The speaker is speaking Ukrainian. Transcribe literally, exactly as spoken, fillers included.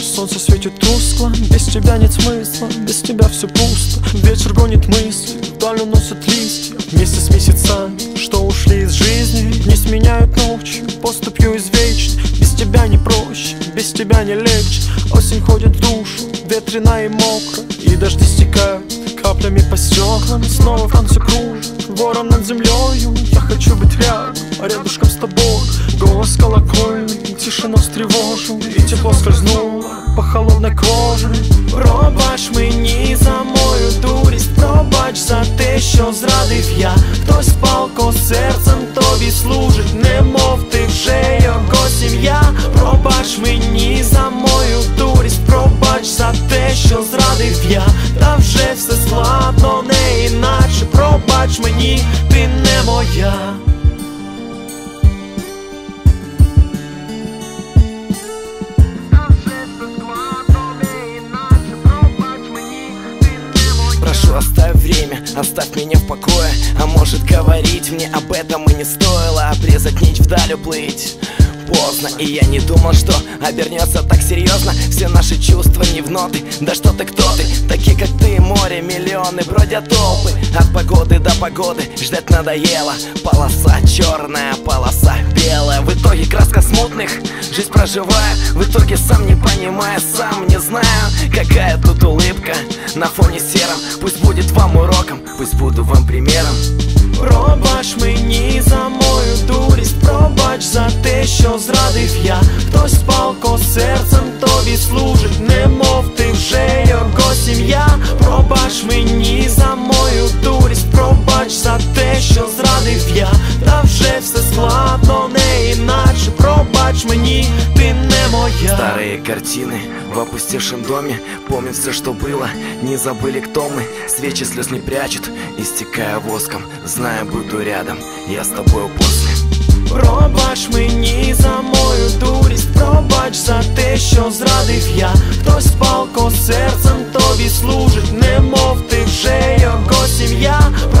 солнце светит тускло. Без тебя нет смысла, без тебя все пусто. Ветер гонит мысли, вдаль уносит листья. Вместе с месяцами, что ушли из жизни. Дни сменяют ночью, поступью извечной. Без тебя не проще, без тебя не легче. Осень ходит в душу, ветреная и мокрая. И дожди стекают каплями по стеклам. Снова в танце кружит вором над землею. Я хочу быть рядом, рядышком с тобой. Голос колокольный, тишину встревожил. І тепло скользнуло по холодной коже. Пробач мені за мою дурість, пробач за те, що зрадив я. Хтось палко серцем тобі служить, немов ти вже його сім'я. Пробач мені за мою дурість, пробач за те, що зрадив я. Та вже все складно, не іначе. Пробач мені, ти не моя. Прошу, оставь время, оставь меня в покое. А может, говорить мне об этом и не стоило. Обрезать нить вдаль, уплыть поздно. И я не думал, что обернется так серьезно. Все наши чувства не в ноты. Да что ты, кто ты? Такие как ты, море, миллионы бродят толпы. От погоды до погоды ждать надоело. Полоса черная, полоса белая. В итоге краска смутных, жизнь проживая. В итоге сам не понимая, сам не знаю, какая тут улыбка на фоне сером. Пусть будет вам уроком, пусть буду вам примером. Пробач мені за мою дурість, пробач за те, що зрадив я. Хтось палко серцем тобі служить, немов ти вже його сім'я. Пробач мені за мою дурість, пробач за те, що зрадив я. Та вже все складно, не іначе. Пробач мені, ти не моя. Старые картины в опустевшем доме. Помню все, что было, не забыли, кто мы. Свечи слез не прячут, истекая воском. Знаю, буду рядом, я с тобою после. Пробач мені за мою дурість, пробач за те, що зрадив я. Хтось палко серцем тобі служить, немов ти вже його сім'я.